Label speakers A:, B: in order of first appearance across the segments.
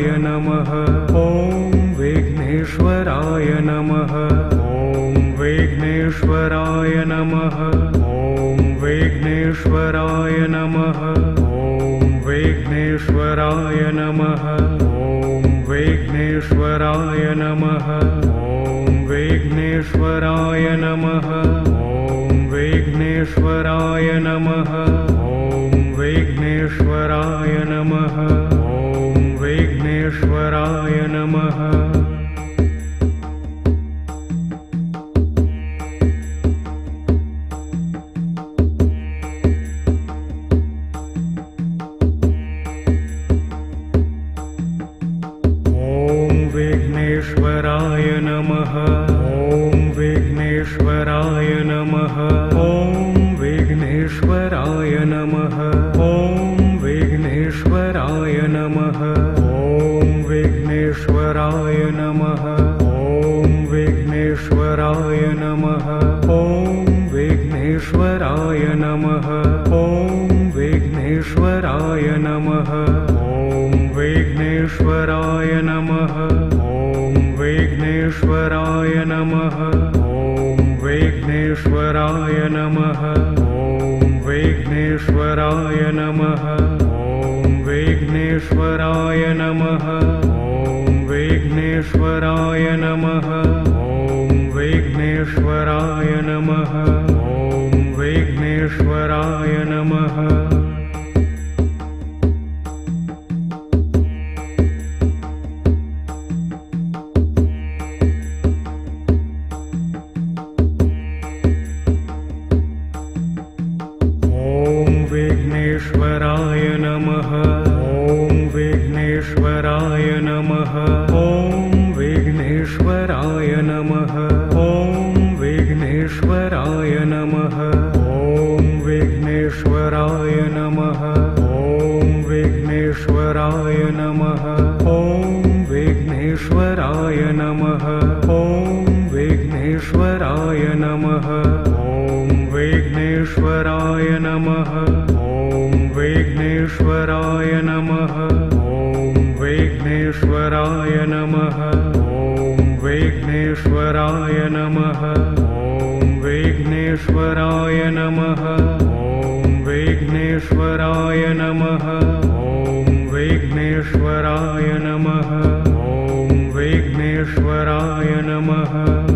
A: नमः ॐ विघ्नेश्वराय नमः ॐ विघ्नेश्वराय नमः ॐ विघ्नेश्वराय नमः ॐ विघ्नेश्वराय नमः ॐ विघ्नेश्वराय नमः ॐ विघ्नेश्वराय नमः ॐ विघ्नेश्वराय नमः ॐ विघ्नेश्वराय नमः ॐ विघ्नेश्वराय नमः विघ्नेश्वराय नमः ॐ विघ्नेश्वराय नमः ॐ विघ्नेश्वराय नमः ॐ विघ्नेश्वराय नमः ॐ विघ्नेश्वराय नमः ॐ विघ्नेश्वराय नमः ॐ विघ्नेश्वराय नमः ॐ विघ्नेश्वराय नमः ॐ विघ्नेश्वराय नमः ॐ विघ्नेश्वराय नमः ॐ विघ्नेश्वराय नमः ॐ विघ्नेश्वराय नमः ॐ विघ्नेश्वराय नमः ॐ विघ्नेश्वराय नमः ॐ विघ्नेश्वराय नमः ॐ विघ्नेश्वराय नमः विघ्नेश्वराय नमः ॐ विघ्नेश्वराय नमः ॐ विघ्नेश्वराय नमः ॐ विघ्नेश्वराय नमः ॐ विघ्नेश्वराय नमः ॐ विघ्नेश्वराय नमः ॐ विघ्नेश्वराय नमः ॐ विघ्नेश्वराय नमः ॐ विघ्नेश्वराय नमः ॐ विघ्नेश्वराय नमः ॐ विघ्नेश्वराय नमः ॐ विघ्नेश्वराय नमः ॐ विघ्नेश्वराय नमः ॐ विघ्नेश्वराय नमः ॐ विघ्नेश्वराय नमः ॐ विघ्नेश्वराय नमः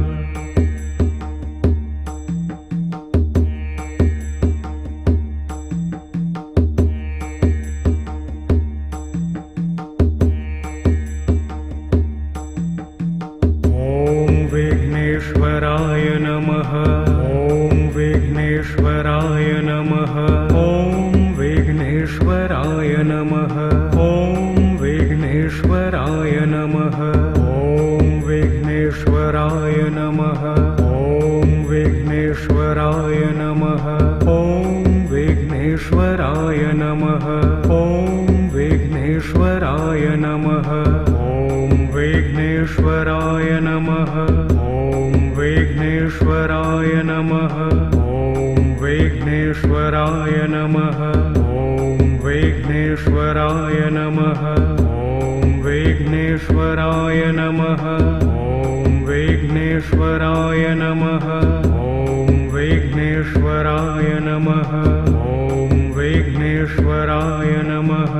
A: विघ्नेश्वराय नमः ॐ विघ्नेश्वराय नमः ॐ विघ्नेश्वराय नमः ॐ विघ्नेश्वराय नमः ॐ विघ्नेश्वराय नमः ॐ विघ्नेश्वराय नमः ॐ विघ्नेश्वराय नमः ॐ विघ्नेश्वराय नमः ॐ विघ्नेश्वराय नमः ॐ विघ्नेश्वराय नमः ॐ विघ्नेश्वराय नमः ॐ विघ्नेश्वराय नमः ॐ विघ्नेश्वराय नमः ॐ विघ्नेश्वराय नमः ॐ विघ्नेश्वराय नमः ॐ विघ्नेश्वराय नमः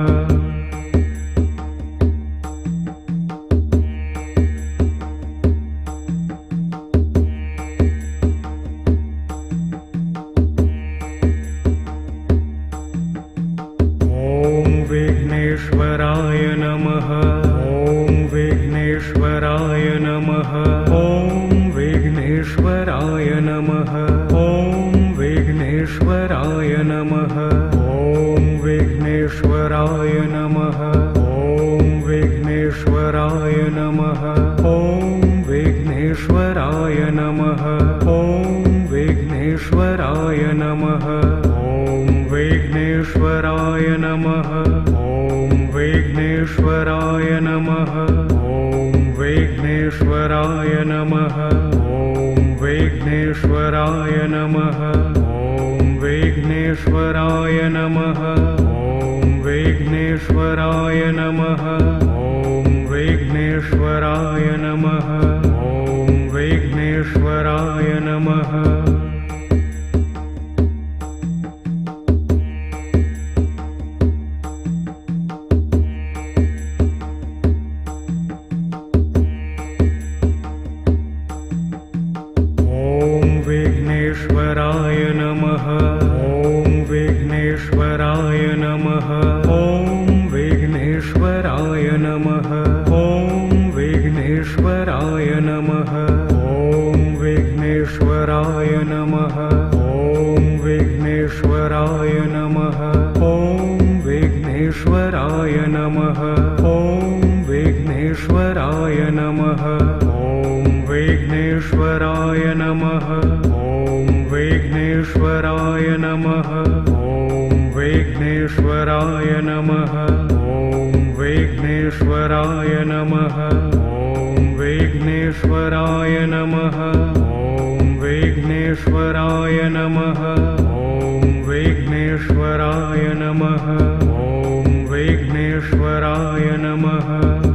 A: विघ्नेश्वराय नमः ॐ विघ्नेश्वराय नमः ॐ विघ्नेश्वराय नमः ॐ विघ्नेश्वराय नमः ॐ विघ्नेश्वराय नमः ॐ विघ्नेश्वराय नमः ॐ विघ्नेश्वराय नमः ॐ विघ्नेश्वराय नमः ॐ विघ्नेश्वराय नमः ॐ विघ्नेश्वराय नमः ॐ विघ्नेश्वराय नमः ॐ विघ्नेश्वराय नमः ॐ विघ्नेश्वराय नमः ॐ विघ्नेश्वराय नमः ॐ नमः ॐ विघ्नेश्वराय नमः विघ्नेश्वराय नमः ॐ विघ्नेश्वराय नमः ॐ विघ्नेश्वराय नमः ॐ विघ्नेश्वराय नमः ॐ विघ्नेश्वराय नमः ॐ विघ्नेश्वराय नमः ॐ विघ्नेश्वराय नमः ॐ विघ्नेश्वराय नमः ॐ विघ्नेश्वराय नमः ॐ विघ्नेश्वराय नमः ॐ विघ्नेश्वराय नमः ॐ विघ्नेश्वराय नमः ॐ विघ्नेश्वराय नमः ॐ विघ्नेश्वराय नमः ॐ विघ्नेश्वराय नमः ॐ विघ्नेश्वराय नमः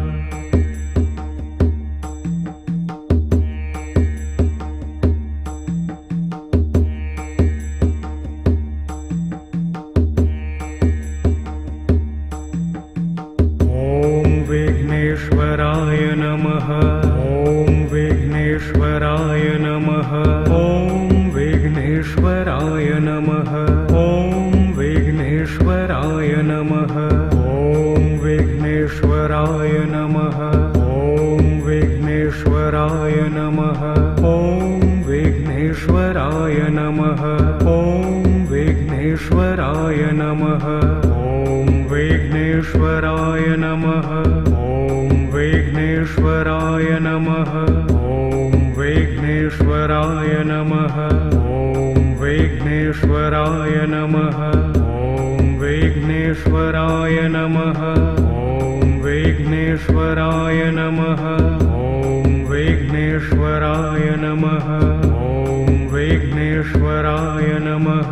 A: विघ्नेश्वराय नमः ॐ विघ्नेश्वराय नमः ॐ विघ्नेश्वराय नमः ॐ विघ्नेश्वराय नमः ॐ विघ्नेश्वराय नमः ॐ विघ्नेश्वराय नमः ॐ विघ्नेश्वराय नमः ॐ विघ्नेश्वराय नमः ॐ विघ्नेश्वराय नमः ॐ विघ्नेश्वराय नमः ॐ विघ्नेश्वराय नमः ॐ विघ्नेश्वराय नमः ॐ विघ्नेश्वराय नमः ॐ विघ्नेश्वराय नमः ॐ विघ्नेश्वराय नमः ॐ विघ्नेश्वराय नमः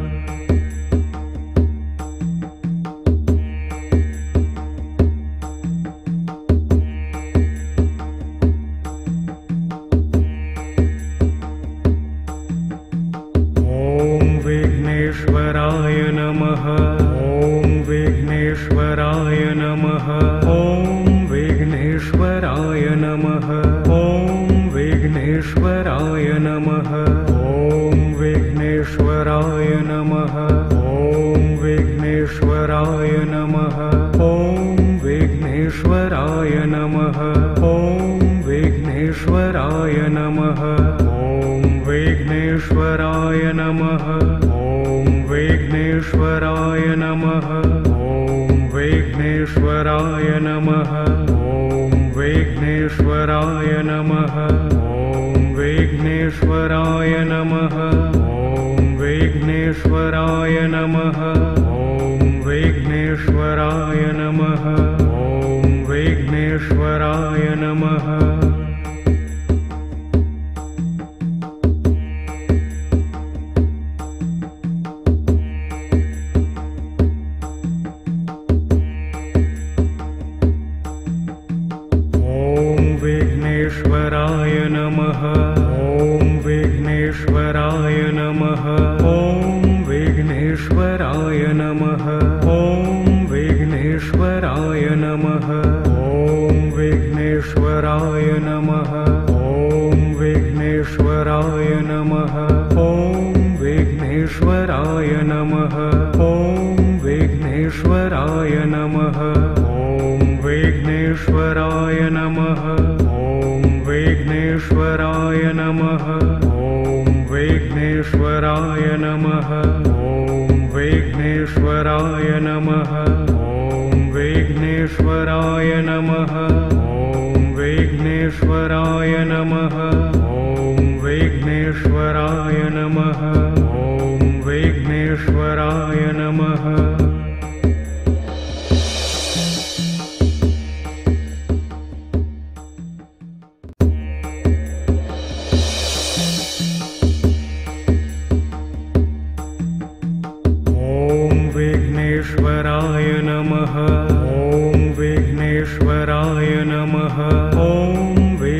A: विघ्नेश्वराय नमः ॐ विघ्नेश्वराय नमः ॐ विघ्नेश्वराय नमः ॐ विघ्नेश्वराय नमः ॐ विघ्नेश्वराय नमः ॐ विघ्नेश्वराय नमः ॐ विघ्नेश्वराय नमः ॐ विघ्नेश्वराय नमः ॐ विघ्नेश्वराय नमः ॐ विघ्नेश्वराय नमः ॐ विघ्नेश्वराय नमः ॐ विघ्नेश्वराय नमः ॐ विघ्नेश्वराय नमः ॐ विघ्नेश्वराय नमः ॐ विघ्नेश्वराय नमः ॐ विघ्नेश्वराय नमः विघ्नेश्वराय नमः ॐ विघ्नेश्वराय नमः ॐ विघ्नेश्वराय नमः ॐ विघ्नेश्वराय नमः ॐ विघ्नेश्वराय नमः ॐ विघ्नेश्वराय नमः ॐ विघ्नेश्वराय नमः ॐ विघ्नेश्वराय नमः ॐ विघ्नेश्वराय नमः ॐ विघ्नेश्वराय नमः ॐ विघ्नेश्वराय नमः ॐ विघ्नेश्वराय नमः ॐ विघ्नेश्वराय नमः ॐ विघ्नेश्वराय नमः ॐ विघ्नेश्वराय नमः ॐ विघ्नेश्वराय नमः विघ्नेश्वराय नमः ॐ विघ्नेश्वराय नमः ॐ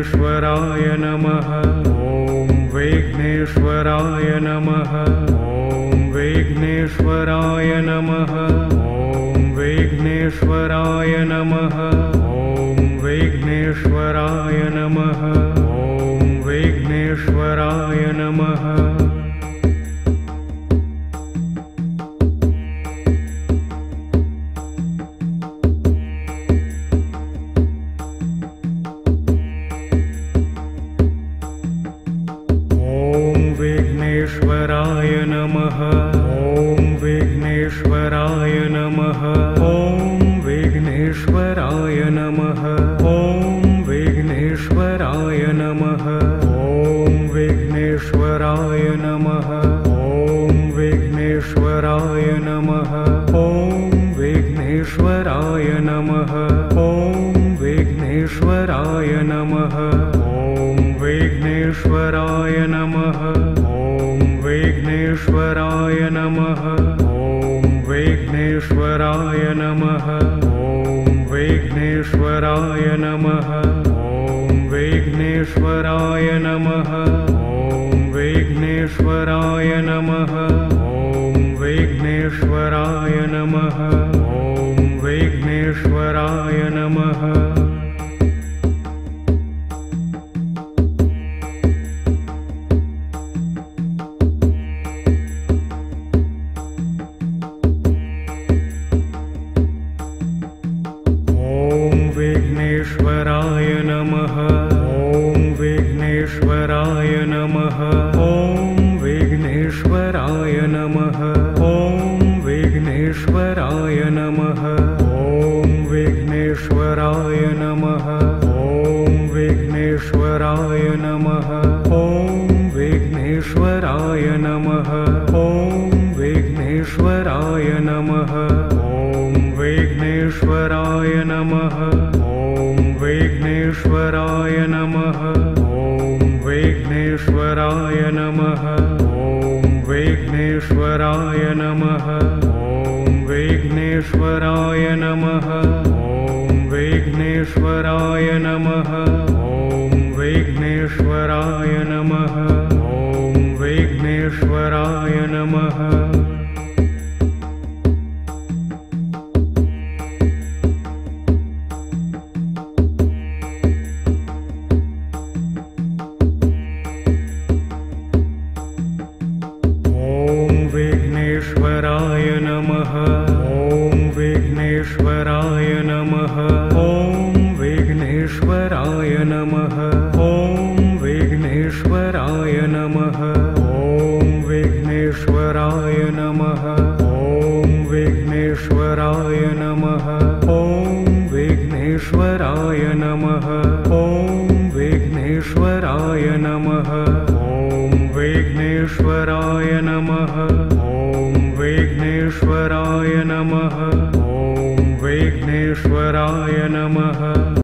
A: विघ्नेश्वराय नमः। ॐ विघ्नेश्वराय नमः। ॐ विघ्नेश्वराय नमः। ॐ विघ्नेश्वराय नमः। ॐ विघ्नेश्वराय नमः। ॐ विघ्नेश्वराय नमः। विघ्नेश्वराय नमः। ॐ विघ्नेश्वराय नमः। ॐ विघ्नेश्वराय नमः। ॐ विघ्नेश्वराय नमः। ॐ विघ्नेश्वराय नमः। ॐ विघ्नेश्वराय नमः। ॐ विघ्नेश्वराय नमः। ॐ विघ्नेश्वराय नमः। ॐ विघ्नेश्वराय नमः। ॐ विघ्नेश्वराय नमः। ॐ विघ्नेश्वराय नमः। ॐ विघ्नेश्वराय नमः। ॐ विघ्नेश्वराय नमः। ॐ विघ्नेश्वराय नमः। ॐ विघ्नेश्वराय नमः। ॐ विघ्नेश्वराय नमः। विघ्नेश्वराय नमः। ॐ विघ्नेश्वराय नमः। ॐ विघ्नेश्वराय नमः। ॐ विघ्नेश्वराय नमः। ॐ विघ्नेश्वराय नमः। ॐ विघ्नेश्वराय नमः। ॐ विघ्नेश्वराय नमः। ॐ विघ्नेश्वराय नमः। ॐ विघ्नेश्वराय नमः। ॐ विघ्नेश्वराय नमः। ॐ विघ्नेश्वराय नमः। ॐ विघ्नेश्वराय नमः। ॐ विघ्नेश्वराय नमः। ॐ विघ्नेश्वराय नमः। ॐ विघ्नेश्वराय नमः। ॐ विघ्नेश्वराय नमः। विघ्नेश्वराय नमः। ॐ विघ्नेश्वराय नमः। ॐ विघ्नेश्वराय नमः। ॐ विघ्नेश्वराय नमः। ॐ विघ्नेश्वराय नमः। ॐ विघ्नेश्वराय नमः। ॐ विघ्नेश्वराय नमः। ॐ विघ्नेश्वराय नमः। ॐ विघ्नेश्वराय नमः। ॐ विघ्नेश्वराय नमः। ॐ विघ्नेश्वराय नमः।